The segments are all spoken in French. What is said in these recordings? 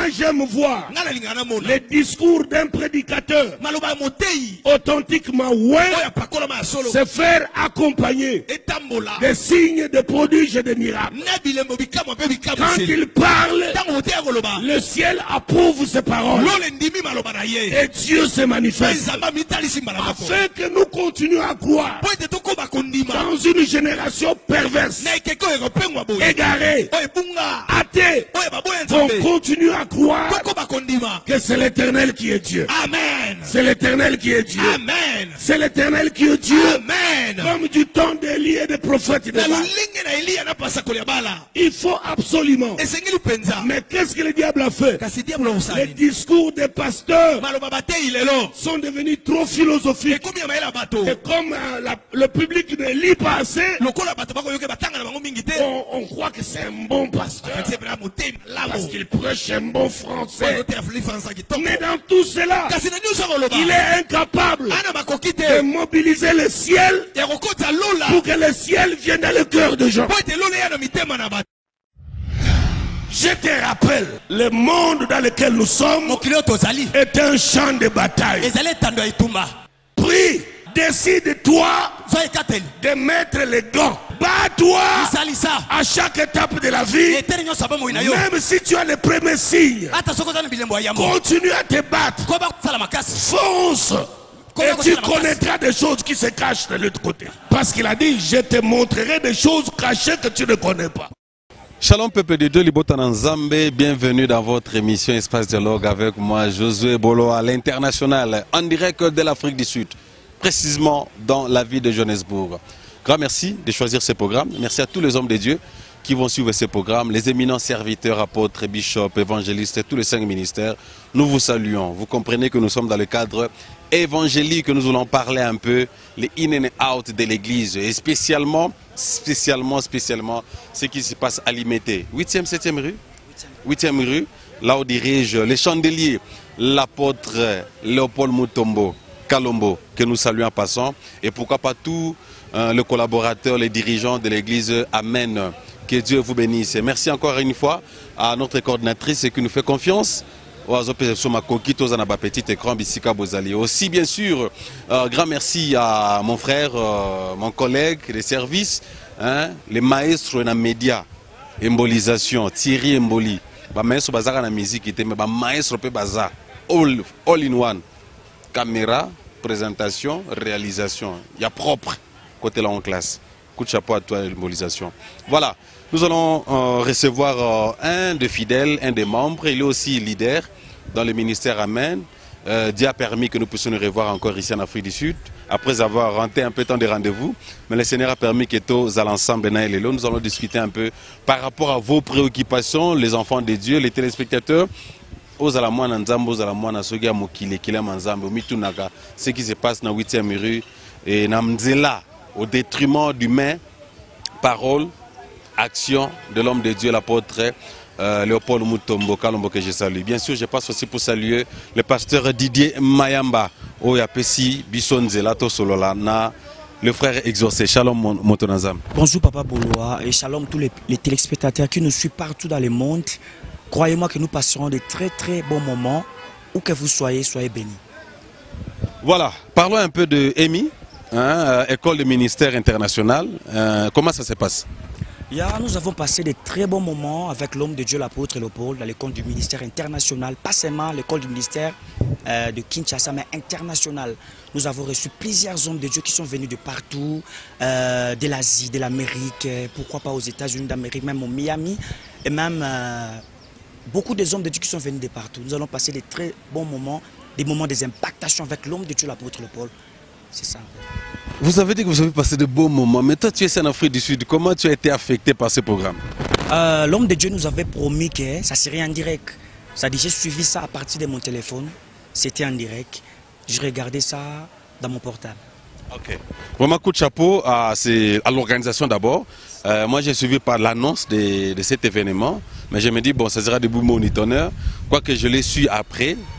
j'aime voir les discours d'un prédicateur authentiquement se faire accompagner des signes, de prodiges et de miracles. Quand il parle, le ciel approuve ses paroles et Dieu se manifeste. Afin que nous continuions à croire dans une génération perverse, égarée, athée, on continue à croire que c'est l'Éternel qui est Dieu. Amen. C'est l'Éternel qui est Dieu. Amen. C'est l'Éternel qui est Dieu. Amen. Comme du temps d'Élie et des prophètes de Baal. Il faut absolument. Mais qu'est-ce que le diable a fait? Les discours des pasteurs sont devenus trop philosophiques. Et comme le public ne lit pas assez, on croit que c'est un bon pasteur. Parce qu'il prêche un bon français. Mais dans tout cela, il est incapable de mobiliser le ciel pour que le ciel vienne dans le cœur de gens. Je te rappelle, le monde dans lequel nous sommes est un champ de bataille. Prie, décide-toi de mettre les gants. Bats-toi à chaque étape de la vie. Même si tu as les premiers signes, continue à te battre. Fonce. Et tu connaîtras des choses qui se cachent de l'autre côté. Parce qu'il a dit, je te montrerai des choses cachées que tu ne connais pas. Shalom peuple de Dieu, Libotan Nzambe, bienvenue dans votre émission Espace Dialogue avec moi, Josué Bolo à l'international, en direct de l'Afrique du Sud, précisément dans la ville de Johannesburg. Grand merci de choisir ce programme. Merci à tous les hommes de Dieu qui vont suivre ce programme, les éminents serviteurs, apôtres, bishops, évangélistes, tous les 5 ministères. Nous vous saluons. Vous comprenez que nous sommes dans le cadre évangélique, que nous allons parler un peu les in and out de l'église et spécialement ce qui se passe à Limete. 8e, 7e rue 8e rue, là où dirige les chandeliers, l'apôtre Léopold Mutombo Kalombo, que nous saluons en passant. Et pourquoi pas tous les collaborateurs, les dirigeants de l'église. Amen. Que Dieu vous bénisse. Merci encore une fois à notre coordinatrice qui nous fait confiance. Aussi bien sûr, grand merci à mon frère, mon collègue des services, les maestros dans les médias, embolisation, Thierry Emboli, maestro bazar dans la musique, mais maestro pe bazar, all in one, caméra, présentation, réalisation, il y a propre côté là en classe. Coup de chapeau à toi l'embolisation. Voilà, nous allons recevoir un des fidèles, un des membres, il est aussi leader dans le ministère Amen. Dieu a permis que nous puissions nous revoir encore ici en Afrique du Sud, après avoir rentré un peu de temps de rendez-vous. Mais le Seigneur a permis que tous à l'ensemble, nous allons discuter un peu par rapport à vos préoccupations, les enfants de Dieu, les téléspectateurs. Ce qui se passe dans 8e rue et Namzela, au détriment d'humains, parole, action de l'homme de Dieu, l'apôtre Léopold Mutombo Kalombo que je salue. Bien sûr, je passe aussi pour saluer le pasteur Didier Mayamba, Oyapesi Bisonzela Tosololana, le frère exaucé. Shalom Motonazam. Bonjour Papa Boloa et shalom tous les téléspectateurs qui nous suivent partout dans le monde. Croyez-moi que nous passerons de très très bons moments. Où que vous soyez, soyez bénis. Voilà, parlons un peu de EMI, École de ministère international. Comment ça se passe? Nous avons passé de très bons moments avec l'homme de Dieu, l'apôtre Léopold, dans l'école du ministère international. Pas seulement l'école du ministère de Kinshasa, mais international. Nous avons reçu plusieurs hommes de Dieu qui sont venus de partout, de l'Asie, de l'Amérique, pourquoi pas aux États-Unis d'Amérique, même au Miami, et même beaucoup des hommes de Dieu qui sont venus de partout. Nous allons passer de très bons moments, des moments des impactations avec l'homme de Dieu, l'apôtre Léopold. C'est ça. Vous avez dit que vous avez passé de beaux moments, mais toi tu es en Afrique du Sud, comment tu as été affecté par ce programme? L'homme de Dieu nous avait promis que ça serait en direct. Ça dit, j'ai suivi ça à partir de mon téléphone, c'était en direct. Je regardais ça dans mon portable. Ok. Vraiment coup de chapeau à l'organisation d'abord. Moi j'ai suivi par l'annonce de cet événement, mais je me dis bon ça sera des bons moniteurs, quoique je l'ai su après.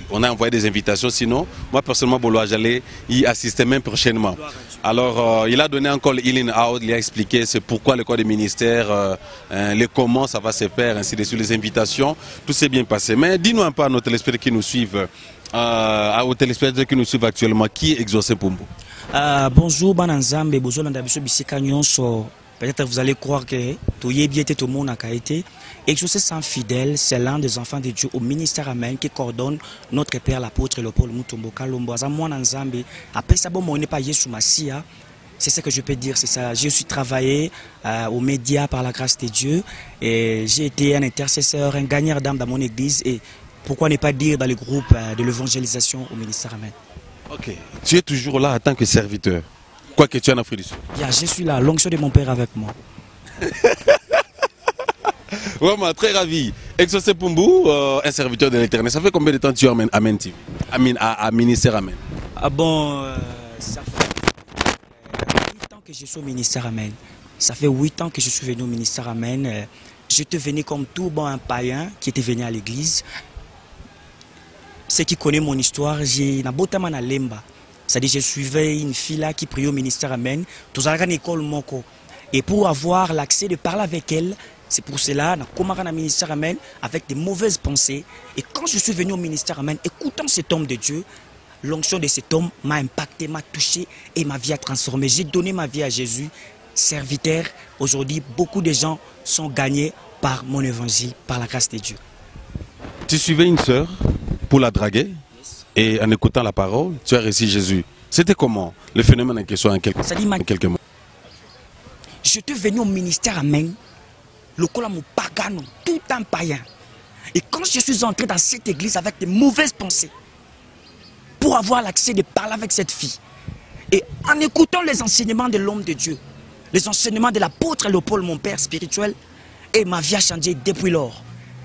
on a envoyé des invitations. Sinon, moi personnellement, Boloa, j'allais y assister même prochainement. Alors, il a donné encore le in and out, il a expliqué c'est pourquoi le corps des ministères, les comment ça va se faire, ainsi de suite, les invitations. Tout s'est bien passé. Mais dis-nous un peu à nos téléspectateurs qui nous suivent, aux téléspectateurs qui nous suivent actuellement, qui est Exaucé Pumbu? Bonjour, Bananzambe, bonjour, peut-être vous allez croire que tout le monde a été. Exaucé sans fidèle, c'est l'un des enfants de Dieu au ministère Amen qui coordonne notre Père l'apôtre Léopold Mutombo Kalombo. Après ça, bon, on n'est pas Yesu Massia. C'est ce que je peux dire, c'est ça. Je suis travaillé aux médias par la grâce de Dieu et j'ai été un intercesseur, un gagnant d'âme dans mon église et pourquoi ne pas dire dans le groupe de l'évangélisation au ministère Amen. Ok, tu es toujours là en tant que serviteur, quoi que tu es en Afrique du Sud. Je suis là, l'onction de mon père avec moi. Vraiment, très ravi. Exaucé Pumbu, un serviteur de l'Éternel. Ça fait combien de temps tu es à Amen TV, à Ministère Amen? Ça fait 8 ans que je suis au Ministère Amen. Ça fait 8 ans que je suis venu au Ministère Amen. J'étais venu comme tout bon un païen qui était venu à l'église. Ceux qui connaissent mon histoire, j'ai na botama na lemba. C'est-à-dire je suivais une fille là qui priait au ministère Amen. Tous à l'école moko. Et pour avoir l'accès de parler avec elle, c'est pour cela que j'ai commencé au ministère Amen avec des mauvaises pensées. Et quand je suis venu au ministère Amen, écoutant cet homme de Dieu, l'onction de cet homme m'a impacté, m'a touché et ma vie a transformé. J'ai donné ma vie à Jésus, serviteur. Aujourd'hui, beaucoup de gens sont gagnés par mon évangile, par la grâce de Dieu. Tu suivais une sœur pour la draguer et en écoutant la parole, tu as reçu Jésus. C'était comment le phénomène en question en quelques mots? J'étais venu au ministère Amen, le col mon pagano, tout un païen. Et quand je suis entré dans cette église avec de mauvaises pensées, pour avoir l'accès de parler avec cette fille, et en écoutant les enseignements de l'homme de Dieu, les enseignements de l'apôtre Léopold, mon père spirituel, et ma vie a changé depuis lors.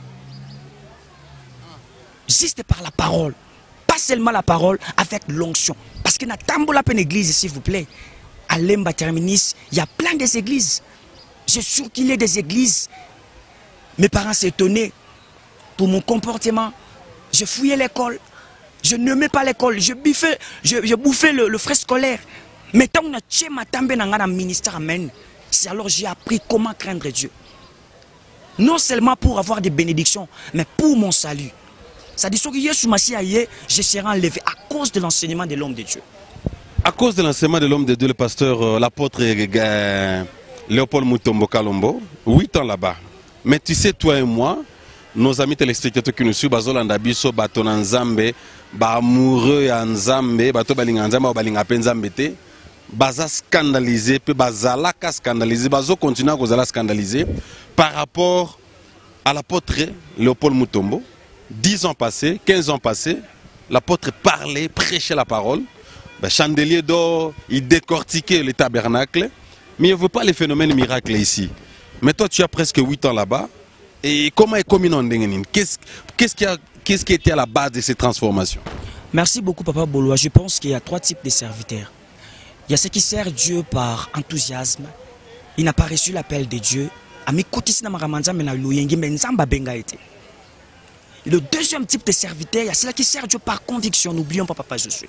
Juste par la parole, pas seulement la parole, avec l'onction. Parce que dans Tambola Pen église, s'il vous plaît, à Lemba Terminis, il y a plein des églises. J'ai circulé des églises. Mes parents s'étonnaient pour mon comportement. Je fouillais l'école. Je n'aimais pas l'école. Je bouffais le frais scolaire. Mais tant que je suis dans le ministère Amen, c'est alors j'ai appris comment craindre Dieu. Non seulement pour avoir des bénédictions, mais pour mon salut. Ça dit que je serai enlevé à cause de l'enseignement de l'homme de Dieu. À cause de l'enseignement de l'homme de Dieu, le pasteur, l'apôtre Léopold Mutombo Kalombo, 8 ans là-bas. Mais tu sais, toi et moi, nos amis téléspectateurs qui nous suivent, Bazolanda Biso, Bato Nzambe, ba amoureux ya Nzambe, Bato Balinga Nzambe, Balinga Penzambete, Baza scandalisé, puis Bazalaka scandalisé, Bazo continue à Kozala scandalisé par rapport à l'apôtre Léopold Mutombo. 10 ans passés, 15 ans passés, l'apôtre parlait, prêchait la parole. Ben, chandelier d'or, il décortiquait le tabernacle. Mais il ne veut pas les phénomènes miracles ici. Mais toi, tu as presque 8 ans là-bas. Et comment est commun en Dengenin? Qu'est-ce qui était à la base de ces transformations? Merci beaucoup, Papa Boloa. Je pense qu'il y a 3 types de serviteurs. Il y a ceux qui servent Dieu par enthousiasme. Il n'a pas reçu l'appel de Dieu. Le deuxième type de serviteur, il y a ceux qui servent Dieu par conviction. N'oublions pas, Papa, je suis.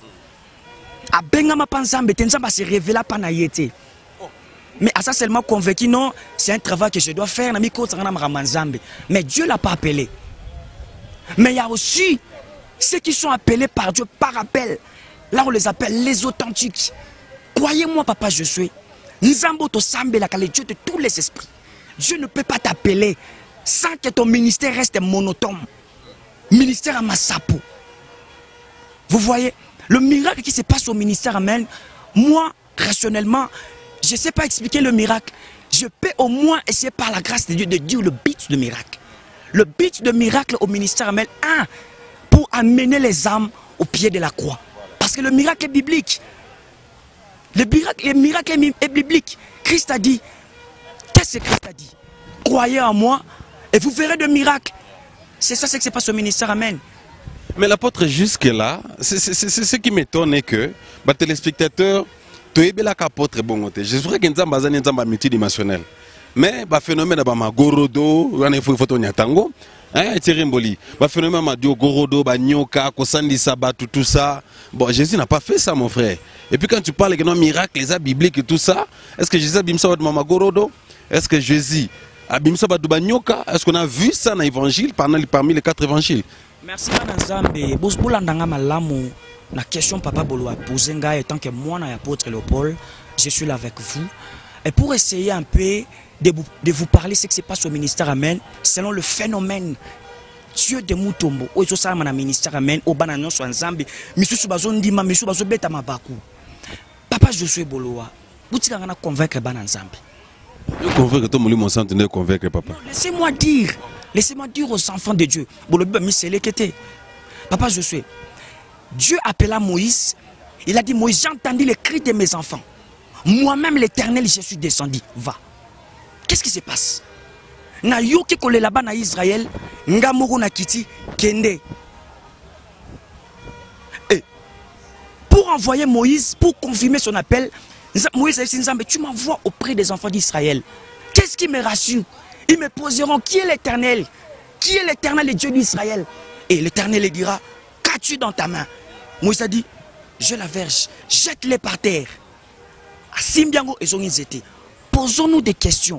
Mais à ça seulement convaincu, non, c'est un travail que je dois faire. Mais Dieu ne l'a pas appelé. Mais il y a aussi ceux qui sont appelés par Dieu par appel. Là, on les appelle les authentiques. Croyez-moi, Papa, je suis. Nzambo to sambe la le Dieu de tous les esprits. Dieu ne peut pas t'appeler sans que ton ministère reste monotone. Ministère à Massapo. Vous voyez, le miracle qui se passe au ministère Amen, moi, rationnellement, je ne sais pas expliquer le miracle. Je peux au moins essayer par la grâce de Dieu de dire le but de miracle. Le but de miracle au ministère Amen, pour amener les âmes au pied de la croix. Parce que le miracle est biblique. Le miracle est biblique. Christ a dit, qu'est-ce que Christ a dit? Croyez en moi et vous verrez de miracles. C'est ça ce qui se passe au ministère Amen. Mais l'apôtre jusque-là, c'est ce qui m'étonne que les téléspectateurs, je crois que nous sommes multidimensionnel. Mais le phénomène de Gorodo, Hein, Thierry Mboli. Bah, phénomène Madio, Gorodo, bah, Nyoka, Kosandi Sabat, tout ça. Bon, Jésus n'a pas fait ça, mon frère. Et puis quand tu parles de miracles, les actes bibliques et tout ça, est-ce que Jésus a bimsa de Mama Gorodo? Est-ce que Jésus a bimsa de Nyoka? Est-ce qu'on a vu ça dans l'évangile, parmi les 4 évangiles? Merci, Manazambe. Bousboulandanga malamu. La question Papa Bolo a posé, tant que moi, l'apôtre Léopold, je suis là avec vous. Et pour essayer un peu de vous parler ce qui se passe au ministère Amen, selon le phénomène Dieu de Mutombo, au Zosa ministère Amen, au Bananon soit Nzambi, Missou Bazon Dima, Missou Bazo Beta Mabaku. Papa Josué Boloa, vous êtes en convaincre Bananzambi. Je convainc tout le monde, mon sang, de convaincre papa. Laissez-moi dire aux enfants de Dieu, Papa Josué, Dieu appela Moïse, il a dit Moïse, j'ai entendu les cris de mes enfants. Moi-même l'Éternel, je suis descendu. Va. Qu'est-ce qui se passe? Na yoki kole là-bas na Israël, ngamoro na kiti kende. Et pour envoyer Moïse, pour confirmer son appel, Moïse a dit Nzambe, tu m'envoies auprès des enfants d'Israël. Qu'est-ce qui me rassure? Ils me poseront qui est l'Éternel? Qui est l'Éternel, le Dieu d'Israël? Et l'Éternel lui dira, qu'as-tu dans ta main? Moïse a dit, je la verge, jette-les par terre. Posons-nous des questions.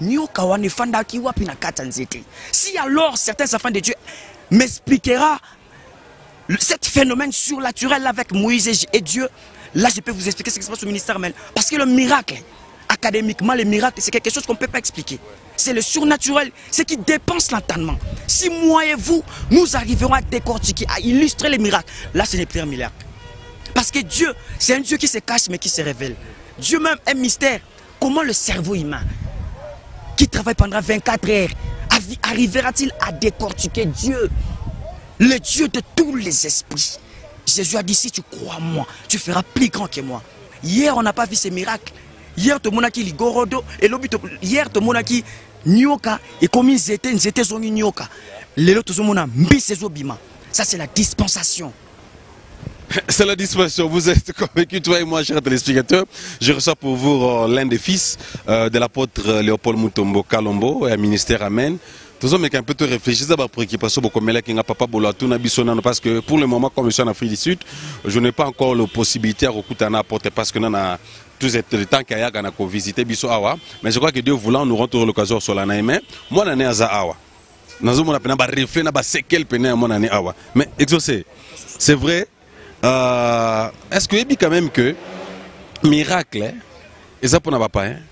Si alors certains enfants de Dieu m'expliquera cet phénomène surnaturel avec Moïse et Dieu, là je peux vous expliquer ce qui se passe au ministère. Parce que le miracle, académiquement, le miracle, c'est quelque chose qu'on ne peut pas expliquer. C'est le surnaturel, ce qui dépense l'entendement. Si moi et vous, nous arriverons à décortiquer, à illustrer les miracles, là ce n'est plus un miracle. Parce que Dieu, c'est un Dieu qui se cache mais qui se révèle. Dieu même est mystère. Comment le cerveau humain, qui travaille pendant 24 heures, arrivera-t-il à décortiquer Dieu, le Dieu de tous les esprits? Jésus a dit, si tu crois en moi, tu feras plus grand que moi. Hier, on n'a pas vu ces miracles. Hier, tout le monde a dit Gorodo, et hier, tout le monde a dit Nyoka, et comme ils étaient zoni Nyoka. Les autres, tout le monde a mis ses obima. Ça, c'est la dispensation. C'est la dispensation. Vous êtes convaincus, toi et moi, chers téléspectateurs. Je reçois pour vous l'un des fils de l'apôtre Léopold Mutombo Kalombo et un ministère Amen. Tous hommes un peu te réfléchir à la préoccupation pour comme qui n'a pas parce que pour le moment, comme je suis en Afrique du Sud, je n'ai pas encore la possibilité à recouper un apôtre parce que nous avons tous le temps qu'il y a à visiter Bisso Awa. Mais je crois que Dieu voulant, nous rentrons l'occasion sur la Naïmé. Moi, je suis à Awa. Nous avons mais exaucé, c'est vrai. Est-ce que vous dites quand même que miracle, et ça pour ne pas hein?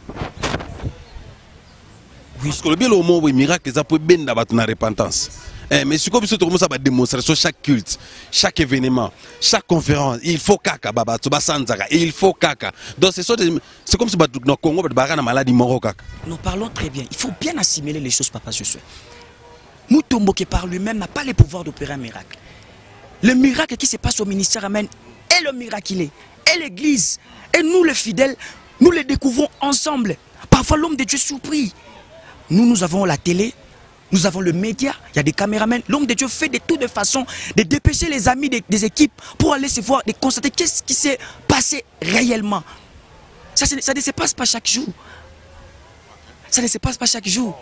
Oui. Parce que le bien au mot miracle, ça peut bien d'avoir une repentance. Mais si comme ça, tout le monde ça va démontrer sur chaque culte, chaque événement, chaque conférence, il faut caca, baba, tu vas sanzara, il faut caca. Donc c'est comme si dans Congo, tu vas maladie moro caca. Nous parlons très bien. Il faut bien assimiler les choses, papa Josué. Mutombo qui par lui-même n'a pas le pouvoir d'opérer un miracle. Le miracle qui se passe au ministère Amen est le miraculé, et l'église, et nous les fidèles, nous les découvrons ensemble. Parfois l'homme de Dieu est surpris. Nous avons la télé, nous avons le média, il y a des caméramans. L'homme de Dieu fait de toutes les façons de dépêcher les amis des équipes pour aller se voir, de constater qu'est-ce qui s'est passé réellement. Ça ne se passe pas chaque jour. Ça ne se passe pas chaque jour.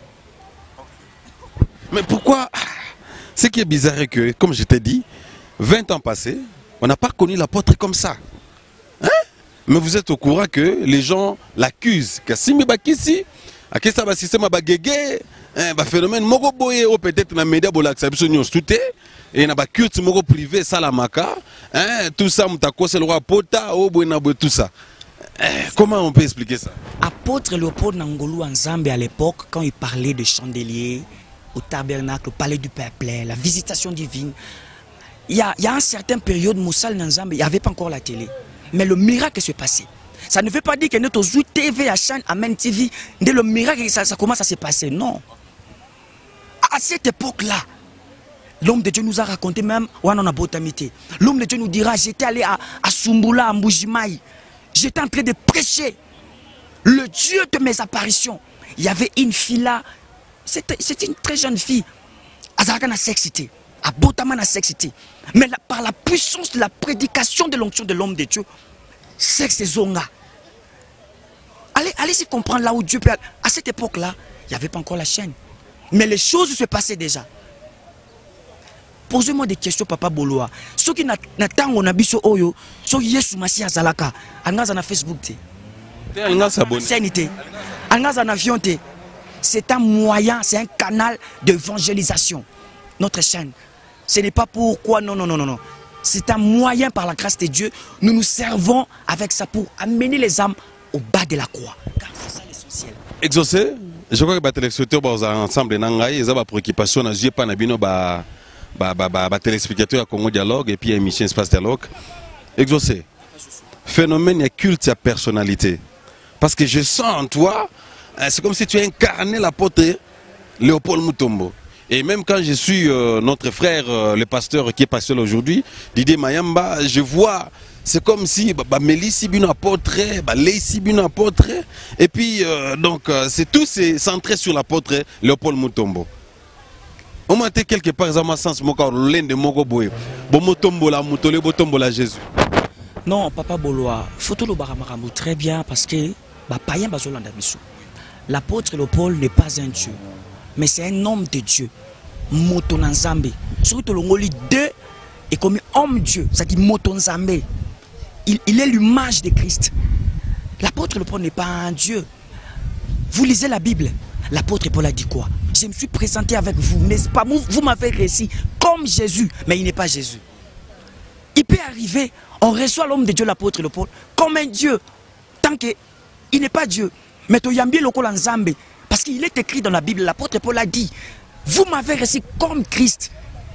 Mais pourquoi? Ce qui est bizarre est que, comme je t'ai dit, 20 ans passés, on n'a pas connu l'apôtre comme ça. Hein? Mais vous êtes au courant que les gens l'accusent. Kassimi Bakissi, Akissa Basissema Bagege, un phénomène mogo boye ou peut-être dans les médias pour l'acception tout est et na ba culte mogo privé salamaka, hein, tout ça mutako c'est le roi Pota ou boyna tout ça. Comment on peut expliquer ça? Apôtre Léopold Nangolou Nzambe à l'époque, quand il parlait de chandelier, au tabernacle, au palais du peuple, la visitation divine. Il y a une certaine période, Moussal Nzambe, il n'y avait pas encore la télé. Mais le miracle s'est passé. Ça ne veut pas dire que notre TV, à chaîne, Amen TV, dès le miracle, ça commence à se passer. Non. À cette époque-là, l'homme de Dieu nous a raconté même, on a botamité. L'homme de Dieu nous dira, j'étais allé à Sumbula, à Mbujimaï. J'étais en train de prêcher le Dieu de mes apparitions. Il y avait une fille là. C'était une très jeune fille. Azaraka n'a sexité. Abotama n'a sexité. Mais par la puissance de la prédication de l'onction de l'homme de Dieu, sexe zonga. Allez-y comprendre là où Dieu peut aller. À cette époque-là, il n'y avait pas encore la chaîne. Mais les choses se passaient déjà. Posez-moi des questions, Papa Boloa. Ceux qui n'attendent on a biso oyo, ceux qui yesu masi azalaka, angaza na Facebook te. C'est un moyen, c'est un canal d'évangélisation. Notre chaîne. Ce n'est pas pourquoi, non. C'est un moyen par la grâce de Dieu. Nous nous servons avec ça pour amener les âmes au bas de la croix. Car c'est ça l'essentiel. Exaucé, je crois que les téléspectateurs ensemble n'angaï, ils ont des préoccupations, ils pas nabino téléspectateurs à Congo Dialogue et puis émission Espace Dialogue. Exaucé, phénomène et culte à personnalité. Parce que je sens en toi, c'est comme si tu incarnais l'apôtre Léopold Mutombo. Et même quand je suis notre frère, le pasteur qui est pasteur aujourd'hui, Didier Mayamba, je vois, c'est comme si Mélissi bin apôtre, Leissi bin apôtre, et puis donc c'est tout c'est centré sur l'apôtre Léopold Mutombo. On m'a été quelque part dans ma sens, l'un de Mogo Boé, Mutombo la Mutole, Mutombo la Jésus. Non, Papa Boloa, photo le Baramaramou très bien parce que païen bazolanda biso. L'apôtre Léopold n'est pas un dieu, mais c'est un homme de Dieu. Motonanzambe. Surtout le ngoli 2 est comme homme Dieu, ça dit Motonanzambe. Il est l'image de Christ. L'apôtre Léopold n'est pas un dieu. Vous lisez la Bible. L'apôtre Paul a dit quoi? Je me suis présenté avec vous, n'est-ce pas? Vous m'avez réussi comme Jésus, mais il n'est pas Jésus. Il peut arriver, on reçoit l'homme de Dieu, l'apôtre Léopold, comme un Dieu, tant qu'il n'est pas Dieu. Mais tu yambi loko nzambe, parce qu'il est écrit dans la Bible, l'apôtre Paul a dit, vous m'avez reçu comme Christ.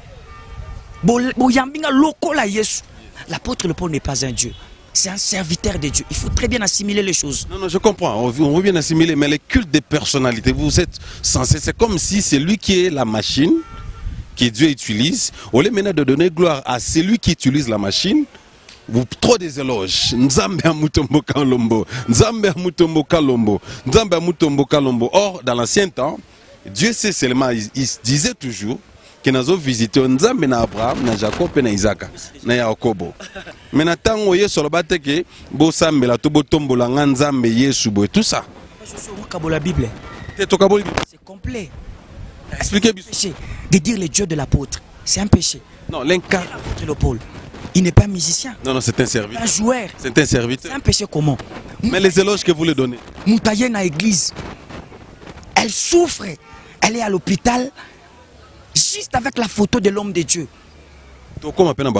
L'apôtre Léopold n'est pas un Dieu. C'est un serviteur de Dieu. Il faut très bien assimiler les choses. Non, je comprends. On veut bien assimiler, mais les cultes des personnalités, vous êtes censé, c'est comme si c'est lui qui est la machine que Dieu utilise. Au lieu maintenant de donner gloire à celui qui utilise la machine, vous trop des éloges. Nzambe Mutombo Kalombo. Nzambe Mutombo Kalombo. Nzambe Mutombo Kalombo. Or, dans l'ancien temps, Dieu sait seulement, il disait toujours que nous avons visité Nzambe na Abraham, na Jacob et na Isaac, na Yakobo. Mais maintenant, on est sur le bâtiment que Bosambe la Tobo Tombo la Nzambe Yesubo et tout ça. La Bible. C'est complet. Expliquez. De dire le Dieu de l'apôtre, c'est un péché. Non, l'incarne. Il n'est pas un musicien. Non, c'est un serviteur. Un joueur. C'est un serviteur. C'est un péché comment? Mais les éloges que vous lui donnez. Moutaye na église. Elle souffre. Elle est à l'hôpital. Juste avec la photo de l'homme de Dieu. Je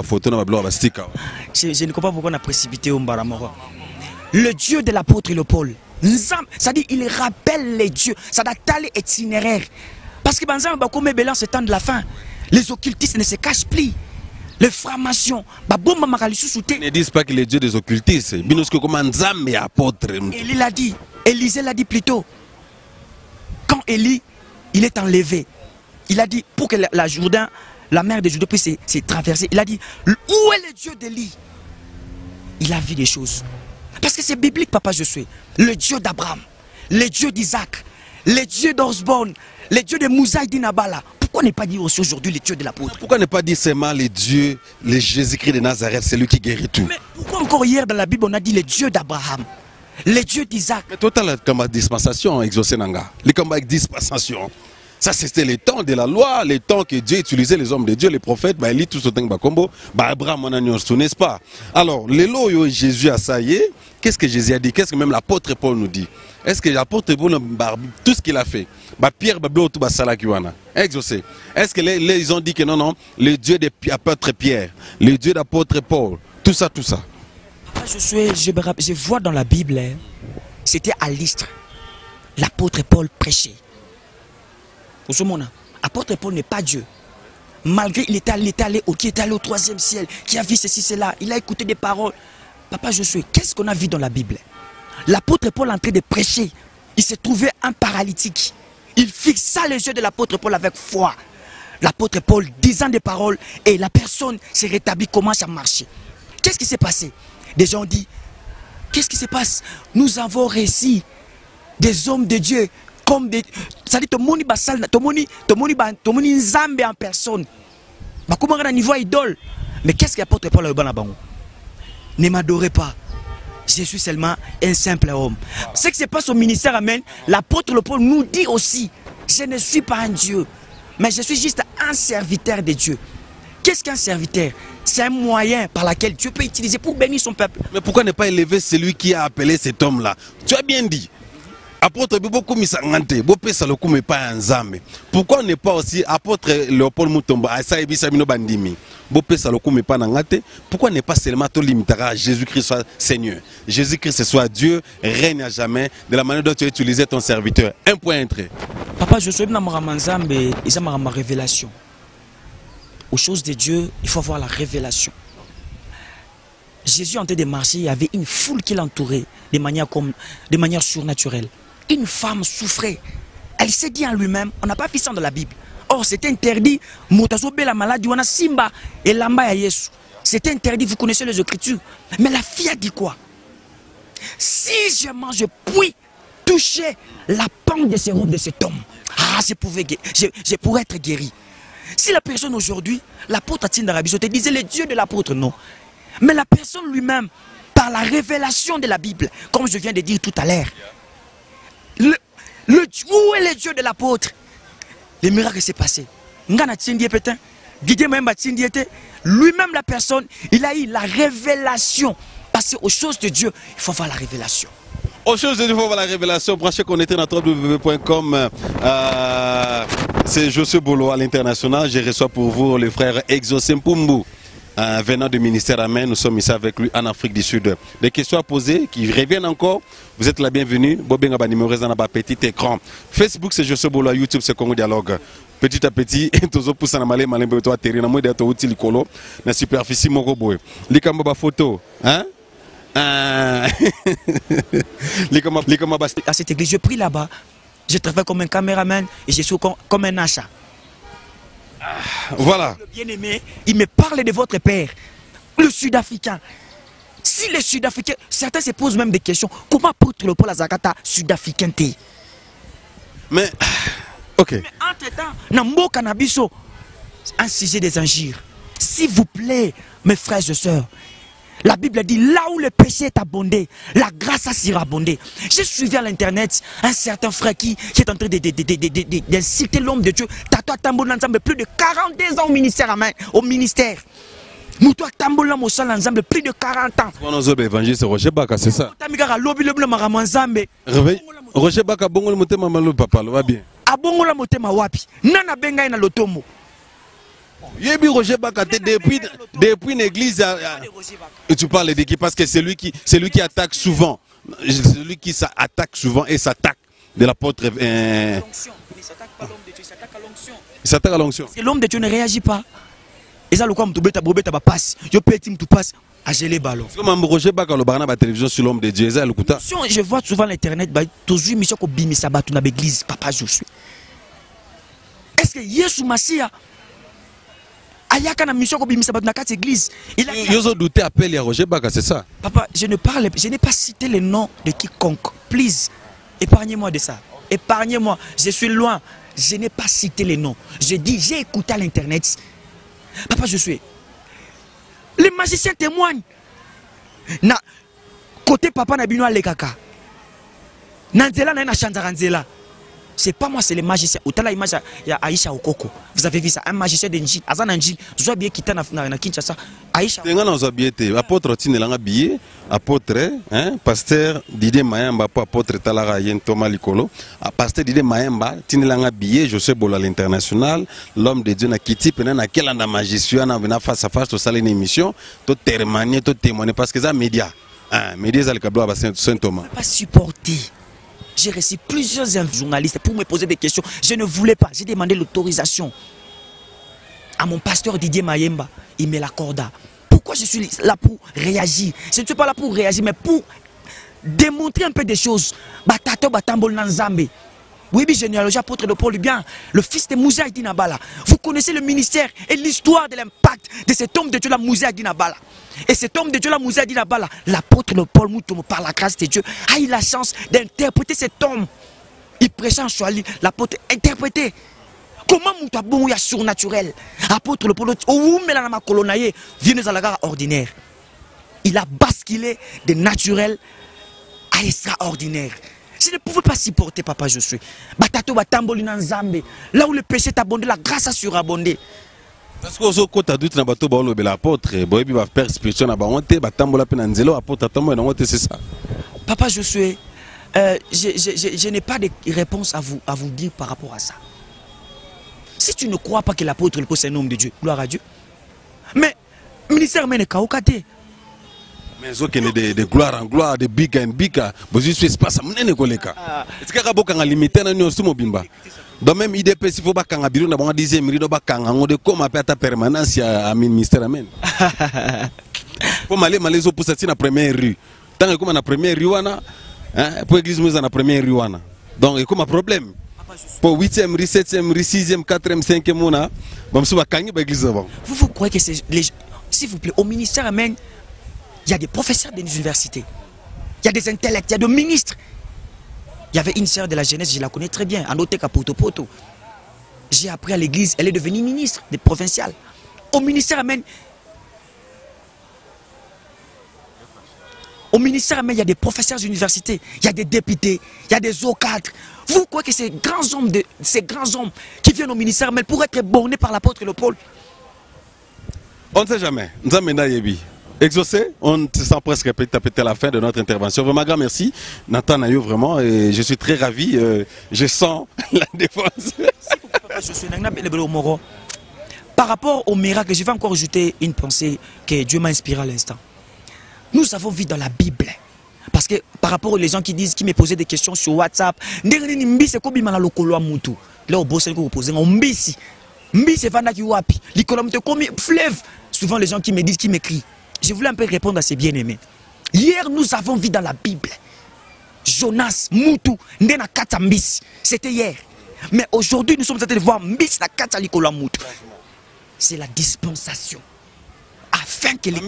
ne comprends pas pourquoi on a précipité au Mbaramoro. Le Dieu de l'apôtre Léopold. C'est-à-dire il rappelle les dieux. Ça doit aller itinéraire. Parce que c'est temps de la fin. Les occultistes ne se cachent plus. Les francs-maçons. Ne disent pas qu'il est Dieu des occultistes. Élie l'a dit. Élisée l'a dit plus tôt. Quand Élie, il est enlevé. Il a dit, pour que la Jourdain, la mer de Jourdain puisse se traverser, il a dit, où est le Dieu d'Élie? Il a vu des choses. Parce que c'est biblique, papa, je suis. Le Dieu d'Abraham, le Dieu d'Isaac, le Dieu d'Osborne, le Dieu de Mousaï d'Inabala. Pourquoi ne pas dire aussi aujourd'hui le Dieu de l'apôtre? Pourquoi ne pas dire seulement le Dieu, le Jésus-Christ de Nazareth, c'est lui qui guérit tout? Mais pourquoi encore hier dans la Bible on a dit le Dieu d'Abraham, le Dieu d'Isaac? Mais total, comme dispensation, exaucé Nanga. Les combats avec dispensation. Ça, c'était les temps de la loi, les temps que Dieu utilisait les hommes de Dieu, les prophètes, il lit tout ce temps, Abraham, n'est-ce pas? Alors, les lois, Jésus a ça y est, qu'est-ce que Jésus a dit? Qu'est-ce que même l'apôtre Paul nous dit? Est-ce que l'apôtre Paul, tout ce qu'il a fait, Pierre, exaucé. Est-ce que ils ont dit que non, le Dieu de l'apôtre Pierre, le Dieu de l'apôtre Paul, tout ça. Je vois dans la Bible, c'était à Lystre, l'apôtre Paul prêchait. L'apôtre Paul n'est pas Dieu. Malgré il était allé au 3e ciel, qui a vu ceci, cela, il a écouté des paroles. Papa Josué, qu'est-ce qu'on a vu dans la Bible? L'apôtre Paul en train de prêcher, il s'est trouvé un paralytique. Il fixa les yeux de l'apôtre Paul avec foi. L'apôtre Paul disant des paroles et la personne s'est rétablie, commence à marcher. Qu'est-ce qui s'est passé? Des gens ont dit, qu'est-ce qui se passe? Nous avons réussi des hommes de Dieu. Comme des, c'est-à-dire tomoni basal, tomoni nzambe en personne. Comment on a un niveau idole? Mais qu'est-ce que l'apôtre Paul a dit? Ne m'adorez pas. Je suis seulement un simple homme. Ce qui se passe au ministère, amen. L'apôtre Paul nous dit aussi Je ne suis pas un Dieu, mais je suis juste un serviteur de Dieu. Qu'est-ce qu'un serviteur? C'est un moyen par lequel Dieu peut utiliser pour bénir son peuple. Mais pourquoi ne pas élever celui qui a appelé cet homme-là? Tu as bien dit. Apôtre Bibo Misangante, Bopé Salokou mais pas un zame. Pourquoi n'est pas aussi apôtre Léopold Mutomba, Asa Ebisamino Bandimi, Bopé Salokou mais pas Nangate? Pourquoi n'est pas seulement tout limitera Jésus-Christ soit Seigneur, Jésus-Christ soit Dieu, règne à jamais, de la manière dont tu as utilisé ton serviteur? Un point entré. Papa, je suis dans ma révélation. Aux choses de Dieu, il faut avoir la révélation. Jésus en train de marcher, il y avait une foule qui l'entourait de manière surnaturelle. Une femme souffrait. Elle s'est dit en lui-même, on n'a pas vu ça dans la Bible. Or, c'était interdit. La maladie, on a Simba et Lamba Yesu. C'était interdit, vous connaissez les Écritures. Mais la fille a dit quoi? Si je mange, je puis toucher la pente de ses robes de cet homme. Ah, je pourrais être guéri. Si la personne aujourd'hui, l'apôtre Atin d'Arabie, te disait le Dieu de l'apôtre, non. Mais la personne lui-même, par la révélation de la Bible, comme je viens de dire tout à l'heure, où est le Dieu de l'apôtre? Le miracle s'est passé. Lui-même la personne, il a eu la révélation. Parce qu'aux choses de Dieu, il faut avoir la révélation. Aux choses de Dieu, il faut avoir la révélation. Branchez connecté dans www.com. C'est Josué Bolo à l'international. Je reçois pour vous le frère Exaucé Mpumbu. Venant du ministère Amen, nous sommes ici avec lui en Afrique du Sud. Des questions à poser qui reviennent encore. Vous êtes la bienvenue. Bobenga numéro dans un petit écran. Facebook c'est Josué Bolo, YouTube c'est Congo Dialogue. Petit à petit, tozo poussa na malé malé beto atterrir na moide to uti likolo na superficie moko boy. Likamba ba photo, hein? À cette église, je prie là-bas. Je travaille comme un caméraman et je suis comme un achat. Voilà. Le bien-aimé, il me parle de votre père, le Sud-Africain. Si les Sud-Africains, certains se posent même des questions. Comment apôtre le Paul Azakata Sud-Africain t'es? Mais, ok. Mais entre-temps, Nambo Kanabiso, un sujet des injures. S'il vous plaît, mes frères et sœurs, la Bible dit là où le péché est abondé, la grâce a surabondé. J'ai suivi à l'internet un certain frère qui est en train d'inciter l'homme de Dieu. Tato Tambola ensemble plus de 42 ans au ministère. Au ministère. Moutou Tambola ensemble plus de 40 ans. On a évangile, c'est Roger Baka, c'est ça. Roger Baka, bon, le motema malo papa, va bien. Abongola motema wapi. Nana benga na lotomo. Yebi Roger Baka depuis l'église. Tu parles de qui? Parce que c'est lui qui attaque souvent. Celui qui attaque souvent et s'attaque de l'apôtre. Il ne s'attaque pas à l'homme de Dieu, il s'attaque à l'onction. Il s'attaque à l'onction. Et l'homme de Dieu ne réagit pas. Et ça, le quoi, tu passe. Je peux être tu passes à geler ballon. Comme Roger Baka, le barana la télévision sur l'homme de Dieu. Je vois souvent l'internet, toujours mission ko bimi sabatu na l'église, papa je suis. Est-ce que Yesu Masia Ayaka na mission ko bimi sabatu na quatre églises? Il a douté appel à Roger Baka, c'est ça? Papa, je n'ai pas cité le nom de quiconque. Please, épargnez-moi de ça. Épargnez-moi, je suis loin. Je n'ai pas cité les noms. Je dis, j'ai écouté à l'internet. Papa, je suis. Les magiciens témoignent. Na côté papa na bino le kaka. Nanzela na chanzaranzela. C'est pas moi, c'est les magiciens. Otala image ya Aïcha Okoko. Vous avez vu ça, un magicien d'Enjil, Azan Enjil, Zoabie qui na Kinshasa. Aïcha. Tenga na Zoabie te, apôtre Tinelanga billet, apôtre, hein, pasteur Didier Mayamba, apôtre Talara Yen Thomas Likolo, pasteur Didier Mayamba, Tinelanga billet, Josué Bolo à l'international, l'homme de Dieu na Kiti, pena na quel anda magicien na vena face à face to salle une émission, to témoigner, parce que ça média. Hein, média ça le câble à Saint Thomas. Pas supporter. J'ai reçu plusieurs journalistes pour me poser des questions. Je ne voulais pas. J'ai demandé l'autorisation à mon pasteur Didier Mayemba. Il me l'accorda. Pourquoi je suis là pour réagir? Je ne suis pas là pour réagir, mais pour démontrer un peu des choses. Batato Batambol Nanzambe. Oui, généalogie apôtre de Paul bien, le fils de Moussa Dinabala. Vous connaissez le ministère et l'histoire de l'impact de cet homme de Dieu, la Moussa Dinabala. Et cet homme de Dieu, la Moussa Dinabala, l'apôtre de Paul Moutomo, par la grâce de Dieu, a eu la chance d'interpréter cet homme. Il prêchait en Chouali, l'apôtre interprété. Comment Moutabou est surnaturel? Apôtre de Paul, ou Mélanama Colonaye, vient à la ordinaire. Il a basculé de naturel à extraordinaire. Je ne pouvais pas supporter, papa, je suis. Batato batamboli nanzambe. Là où le péché est abondé, la grâce a surabondé. Parce que vous avez dit que l'apôtre, père spirituel, c'est ça. Papa, je suis. Je n'ai pas de réponse à vous dire par rapport à ça. Si tu ne crois pas que l'apôtre c'est un homme de Dieu, gloire à Dieu. Mais, ministère mène kaokate. Mais de gloire en gloire, de big en big, vous avez pas ça, vous koleka. Est-ce que vous avez limité dans nos mobimba? Donc même IDP, s'il faut pas qu'on a bilan, on a dit on de comme à ta permanence à ministère amen. Pour aller malaiso pour cette la première rue. Tant que comme la première rue wana, hein, pour l'église nous la première rue wana. Donc comme un problème. Pour 8e, 7e, 6e, 4e, 5e mona, bon ça va gagner pour l'église avant. Vous croyez que c'est les, s'il vous plaît, au ministère amen, il y a des professeurs des universités, il y a des intellects, il y a des ministres. Il y avait une sœur de la jeunesse, je la connais très bien, Anote Kapoto Poto. J'ai appris à l'église, elle est devenue ministre des provinciales. Au ministère amen, il y a des professeurs d'université, il y a des députés, il y a des O4. Vous croyez que ces grands hommes qui viennent au ministère amen pour être bornés par l'apôtre Léopold? On ne sait jamais. Nous avons exaucé, on se sent presque peut-être à la fin de notre intervention. Vraiment, grand merci. Nathan Nayo, vraiment, et je suis très ravi. Je sens la défense. Par rapport au miracle, je vais encore ajouter une pensée que Dieu m'a inspirée à l'instant. Nous avons vu dans la Bible. Parce que par rapport aux gens qui disent, qui me posaient des questions sur WhatsApp, là au boss, vous posez un mbisi. Mbisi, fleuve. Souvent, les gens qui me disent, qui m'écrivent. Je voulais un peu répondre à ces bien-aimés. Hier, nous avons vu dans la Bible Jonas, Moutou, Ndena Kata Mbisi. C'était hier. Mais aujourd'hui, nous sommes en train de voir Mbisi na Kata Likola Moutou. C'est la dispensation. Afin que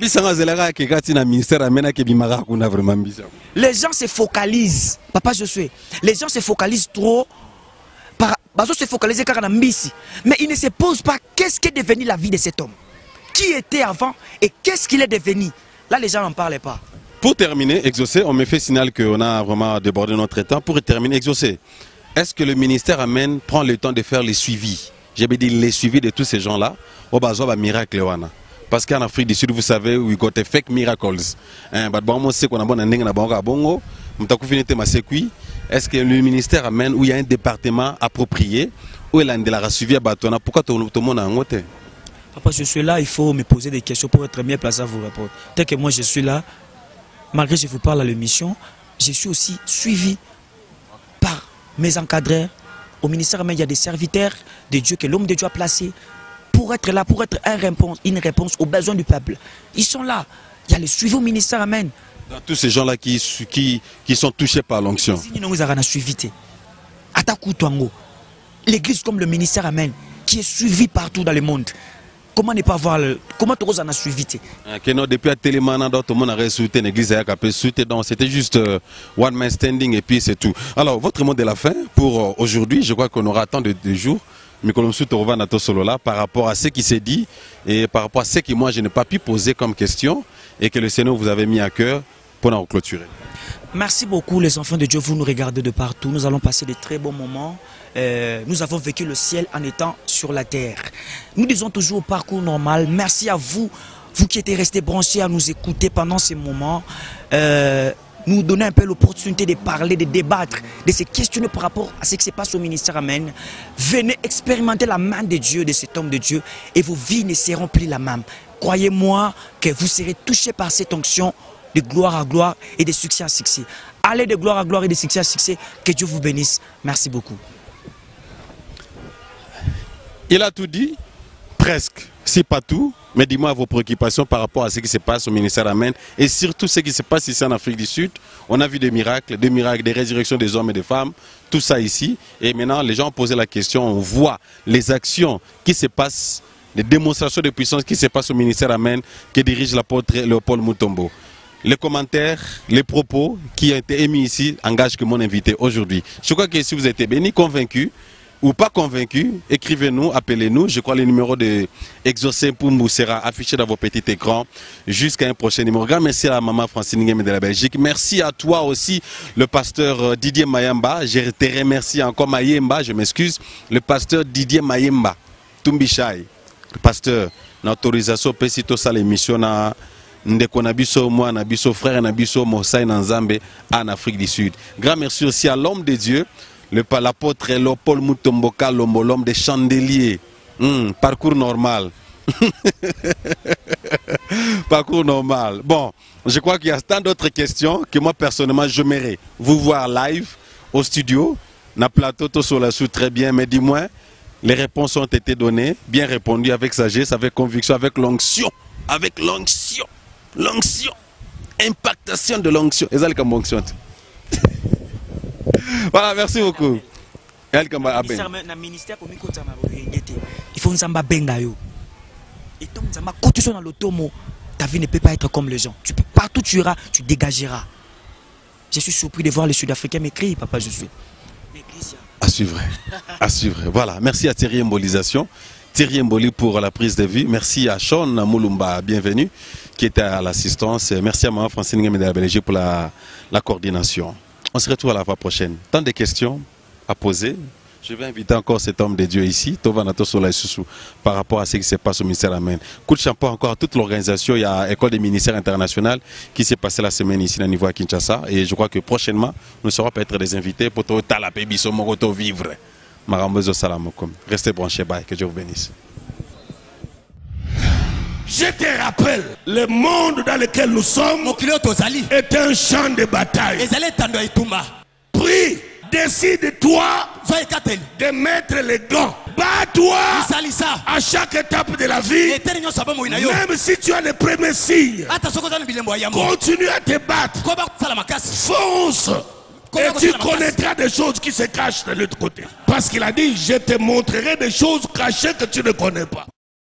les gens se focalisent. Papa, je suis. Les gens se focalisent trop. Se focaliser car Mbisi. Mais ils ne se posent pas qu'est-ce qu'est devenu la vie de cet homme. Qui était avant et qu'est-ce qu'il est devenu? Là, les gens n'en parlaient pas. Pour terminer, exaucé, on me fait signal qu'on a vraiment débordé notre temps. Pour terminer, exaucé, est-ce que le ministère Amen prend le temps de faire les suivis? J'ai dit les suivis de tous ces gens-là. Au bas, un miracle. Parce qu'en Afrique du Sud, vous savez, we got a fake miracles. Est-ce que le ministère Amen, où il y a un département approprié, où il a un suivi à Batona, pourquoi tout le monde a un côté? Papa, je suis là, il faut me poser des questions pour être mieux placé à vous répondre. Dès que moi je suis là, malgré que je vous parle à l'émission, je suis aussi suivi par mes encadreurs. Au ministère, il y a des serviteurs de Dieu que l'homme de Dieu a placés pour être là, pour être une réponse aux besoins du peuple. Ils sont là. Il y a le suivi au ministère, amen. Dans tous ces gens-là qui sont touchés par l'onction. L'église comme le ministère, amen, qui est suivi partout dans le monde. Comment ne pas voir comment tu en as suivi? Depuis à Télémana, tout le monde a reçu l'église à donc c'était juste one man standing et puis c'est tout. Alors votre mot de la fin pour aujourd'hui, je crois qu'on aura tant de jours. Mais comme par rapport à ce qui s'est dit et par rapport à ce que moi je n'ai pas pu poser comme question et que le Seigneur vous avait mis à cœur pour en clôturer. Merci beaucoup les enfants de Dieu, vous nous regardez de partout. Nous allons passer de très bons moments. Nous avons vécu le ciel en étant sur la terre. Nous disons toujours parcours normal. Merci à vous, vous qui étiez restés branchés à nous écouter pendant ces moments. Nous donner un peu l'opportunité de parler, de débattre, de se questionner par rapport à ce qui se passe au ministère. Amen. Venez expérimenter la main de Dieu, de cet homme de Dieu, et vos vies ne seront plus la même. Croyez-moi que vous serez touchés par cette onction de gloire à gloire et de succès à succès. Allez de gloire à gloire et de succès à succès. Que Dieu vous bénisse. Merci beaucoup. Il a tout dit, presque, si pas tout, mais dis-moi vos préoccupations par rapport à ce qui se passe au ministère Amen et surtout ce qui se passe ici en Afrique du Sud. On a vu des miracles, des résurrections des hommes et des femmes, tout ça ici. Et maintenant, les gens ont posé la question, on voit les actions qui se passent, les démonstrations de puissance qui se passent au ministère Amen que dirige l'apôtre Léopold Mutombo. Les commentaires, les propos qui ont été émis ici engagent que mon invité aujourd'hui. Je crois que si vous êtes béni, convaincu, ou pas convaincu, écrivez-nous, appelez-nous. Je crois que le numéro de Exaucé Mpumbu sera affiché dans vos petits écrans jusqu'à un prochain numéro. Grand merci à la maman Francine Ngueme de la Belgique. Merci à toi aussi, le pasteur Didier Mayemba. Je te remercie encore, Mayemba, je m'excuse. Le pasteur Didier Mayemba, Tumbichai, le pasteur, l'autorisation pesito ça l'émission na ndeko na biso moi na biso frère na biso Mosai na Nzambe en Afrique du Sud. Grand merci aussi à l'homme de Dieu, l'apôtre Paul Mutomboka Lombo, l'homme des chandeliers. Parcours normal. Parcours normal. Bon, je crois qu'il y a tant d'autres questions que moi personnellement j'aimerais vous voir live au studio. Na plateau tout sur la sous très bien, mais dis-moi, les réponses ont été données, bien répondues avec sagesse, avec conviction, avec l'onction. Avec l'onction. L'onction. Impactation de l'onction. Voilà, merci beaucoup. Il faut nous benga yo. Et tant que tu sois dans l'automo, ta vie ne peut pas être comme les gens. Partout tu iras, tu dégageras. Je suis surpris de voir les Sud-Africains m'écrire, papa, je suis. À suivre. À suivre. Voilà. Merci à Thierry Embolisation. Thierry Emboli pour la prise de vue. Merci à Sean Moulumba, bienvenue, qui était à l'assistance. Merci à Maman Francine Ngueme de la Belgique pour la coordination. On se retrouve à la fois prochaine. Tant de questions à poser. Je vais inviter encore cet homme de Dieu ici, Tovanato Sola Soussou, par rapport à ce qui se passe au ministère Amen. Coup de chapeau encore à toute l'organisation. Il y a l'école des ministères internationaux qui s'est passée la semaine ici au niveau à Kinshasa. Et je crois que prochainement, nous serons peut-être des invités pour tout la Biso Moroto vivre. Marambezo Salamokom. Restez branchés, bye. Que Dieu vous bénisse. Je te rappelle, le monde dans lequel nous sommes est un champ de bataille. Prie, décide-toi de mettre les gants. Bats-toi à chaque étape de la vie. Même si tu as les premiers signes, continue à te battre. Fonce. Et tu connaîtras des choses qui se cachent de l'autre côté. Parce qu'il a dit, je te montrerai des choses cachées que tu ne connais pas.